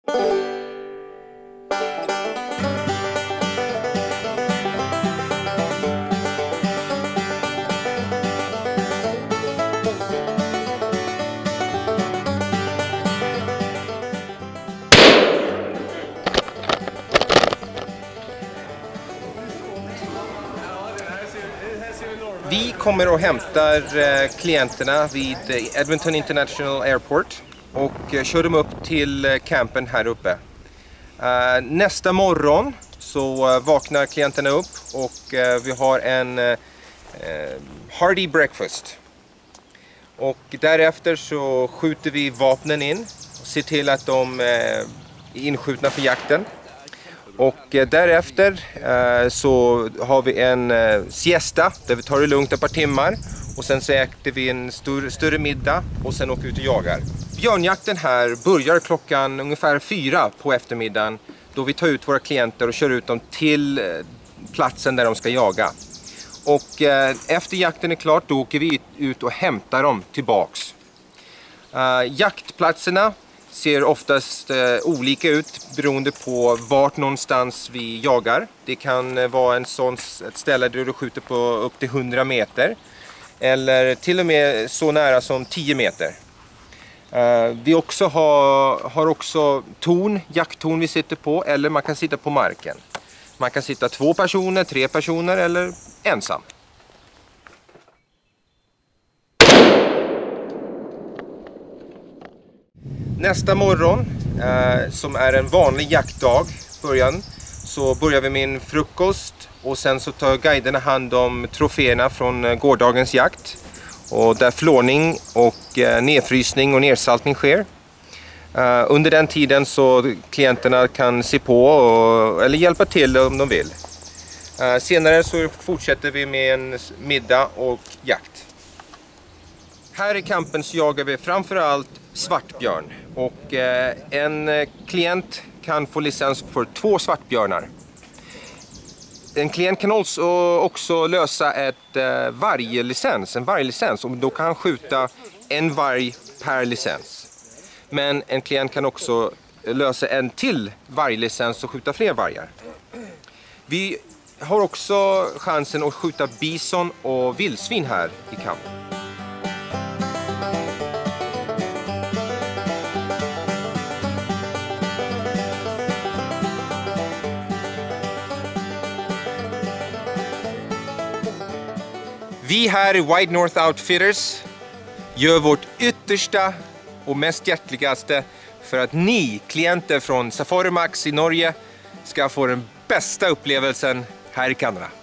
Vi kommer och hämtar klienterna vid Edmonton International Airport och kör dem upp till campen här uppe. Nästa morgon så vaknar klienterna upp och vi har en hearty breakfast. Och därefter så skjuter vi vapnen in och ser till att de är inskjutna för jakten. Och därefter så har vi en siesta där vi tar det lugnt ett par timmar. Och sen så äter vi en större middag och sen åker vi ut och jagar. Björnjakten här börjar klockan ungefär 4 på eftermiddagen. Då vi tar ut våra klienter och kör ut dem till platsen där de ska jaga. Och efter jakten är klart då åker vi ut och hämtar dem tillbaks. Jaktplatserna ser oftast olika ut beroende på vart någonstans vi jagar. Det kan vara ett ställe där du skjuter på upp till 100 meter. Eller till och med så nära som 10 meter. Vi också har också jakttorn vi sitter på, eller man kan sitta på marken. Man kan sitta 2 personer, 3 personer eller ensam. Nästa morgon, som är en vanlig jaktdag, så börjar vi med en frukost och sen så tar guiderna hand om troféerna från gårdagens jakt. Och där flårning och nedfrysning och nedsaltning sker. Under den tiden så klienterna kan se på eller hjälpa till om de vill. Senare så fortsätter vi med en middag och jakt. Här i campen så jagar vi framförallt svartbjörn. Och en klient kan få licens för 2 svartbjörnar. En klient kan också lösa en varglicens, och då kan han skjuta en varg per licens. Men en klient kan också lösa en till varglicens och skjuta fler vargar. Vi har också chansen att skjuta bison och vildsvin här i campen. Vi här i White North Outfitters gör vårt yttersta och mest hjärtligaste för att ni klienter från Safari Max i Norge ska få den bästa upplevelsen här i Kanada.